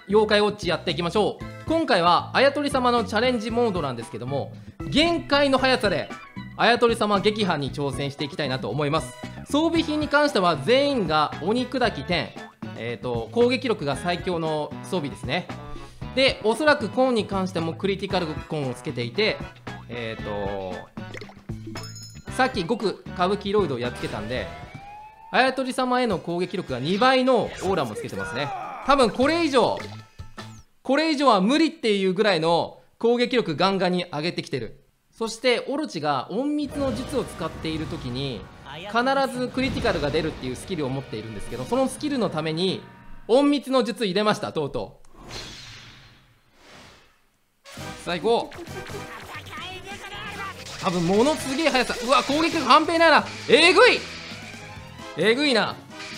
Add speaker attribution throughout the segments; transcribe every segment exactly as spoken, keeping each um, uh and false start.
Speaker 1: 妖怪ウォッチやっていきましょう。今回はあやとり様のチャレンジモードなんですけども、限界の速さであやとり様撃破に挑戦していきたいなと思います。装備品に関しては全員が鬼砕き天、えーと攻撃力が最強の装備ですね。でおそらくコンに関してもクリティカルコンをつけていて、えーとさっき極歌舞伎ロイドをやっつけたんで、あやとり様への攻撃力がにばいのオーラもつけてますね。多分これ以上これ以上は無理っていうぐらいの攻撃力ガンガンに上げてきてる。そしてオロチが隠密の術を使っている時に必ずクリティカルが出るっていうスキルを持っているんですけど、そのスキルのために隠密の術入れました。とうとうさあ行こう。多分ものすげえ速さ。うわ攻撃力半端ないな。えぐいえぐいな。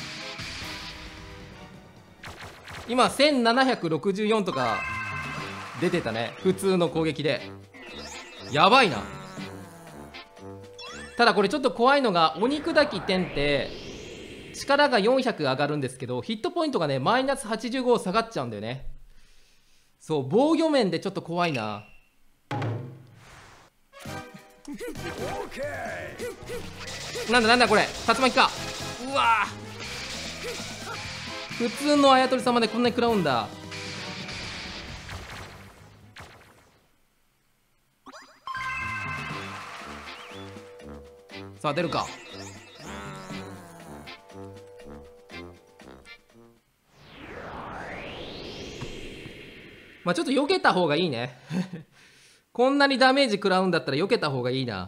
Speaker 1: 今せんななひゃくろくじゅうよんとか出てたね、普通の攻撃で。やばいな。ただこれちょっと怖いのが、鬼砕き天って力がよんひゃく上がるんですけど、ヒットポイントがねマイナスはちじゅうご下がっちゃうんだよね。そう防御面でちょっと怖いな。なんだなんだこれ、竜巻か。うわ普通のあやとり様でこんなに食らうんだ。さあ出るか。まあちょっと避けた方がいいねこんなにダメージ食らうんだったら避けた方がいいな。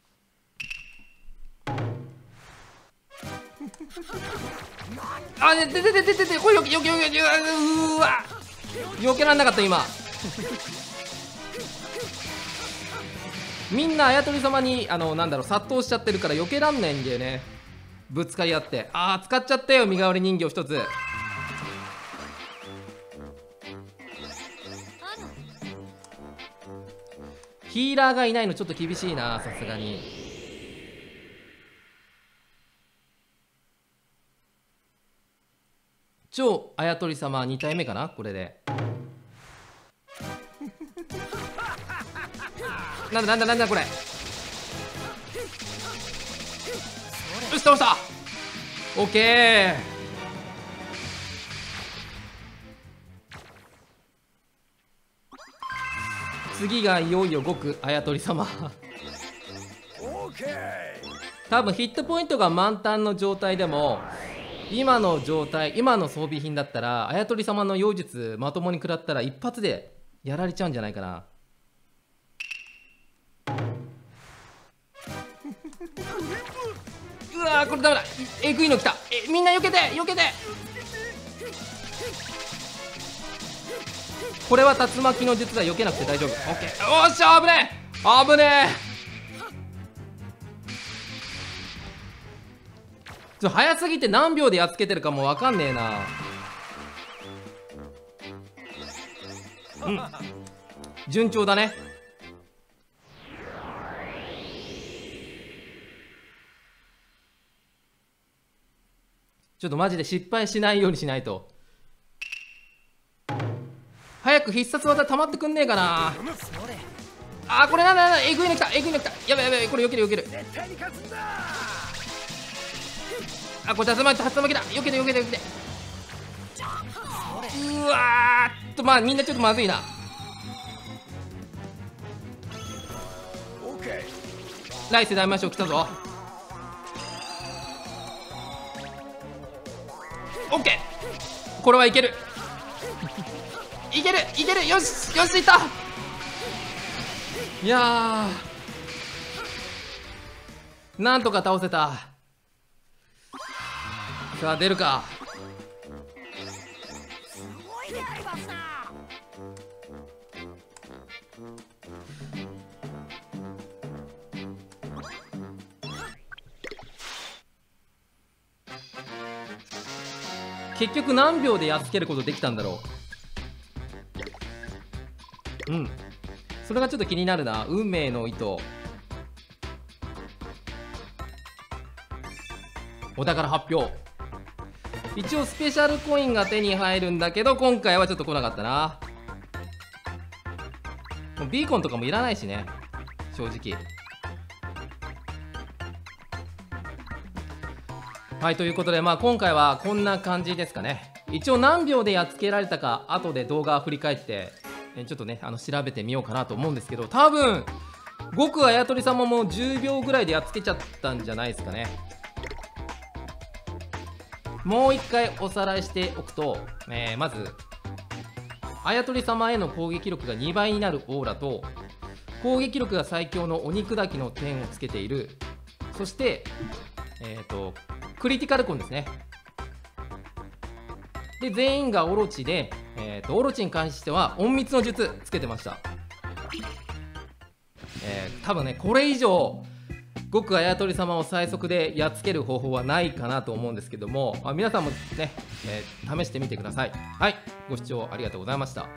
Speaker 1: あ、でででででででこれよけよけよけよけ、うわ避けらんなかった今みんなあやとり様にあのなんだろう殺到しちゃってるから避けらんないんだよね。ぶつかり合って。あー使っちゃったよ身代わり人形一つ。ヒーラーがいないのちょっと厳しいな、さすがに。超あやとり様に体目かなこれで。なんだなんだなんだこれ。よし倒した。オッケー。次がいよいよ極あやとり様多分ヒットポイントが満タンの状態でも今の状態、今の装備品だったらあやとり様の妖術まともに食らったら一発でやられちゃうんじゃないかな。うわーこれダメだ。えぐいの来た。えみんな避けて避けて。これは竜巻の術が避けなくて大丈夫。オッケー。おっしゃ危ねえ危ねえ。ちょ早すぎて何秒でやっつけてるかも分かんねえな。うん順調だね。ちょっとマジで失敗しないようにしないと。早く必殺技溜まってくんねえかな。あーこれなんだなんだ、えぐいの来たえぐいの来た。やばいやばいこれ避ける避ける。あこれ竜巻竜巻だ。避けて避けて避けて。うわーっとまあみんなちょっとまずいな。来世大魔将来たぞ。オッケーこれはいけるいけるいける。よしよしいった。いやーなんとか倒せた。さあ出るか。結局何秒でやっつけることできたんだろう。うんそれがちょっと気になるな。運命の糸。お宝発表。 一応スペシャルコインが手に入るんだけど、今回はちょっと来なかったな。もうビーコンとかもいらないしね、正直。はい、ということで、まあ、今回はこんな感じですかね。一応何秒でやっつけられたか後で動画振り返ってえちょっとねあの調べてみようかなと思うんですけど、多分極あやとり様もじゅうびょうぐらいでやっつけちゃったんじゃないですかね。もう一回おさらいしておくと、えー、まずあやとり様への攻撃力がにばいになるオーラと、攻撃力が最強の鬼砕きの点をつけている、そしてえっとクリティカルコンですね。で全員がオロチで、えー、とオロチに関しては隠密の術つけてました。えー、多分ねこれ以上極あやとり様を最速でやっつける方法はないかなと思うんですけども、まあ、皆さんもね、えー、試してみてください。はい、ご視聴ありがとうございました。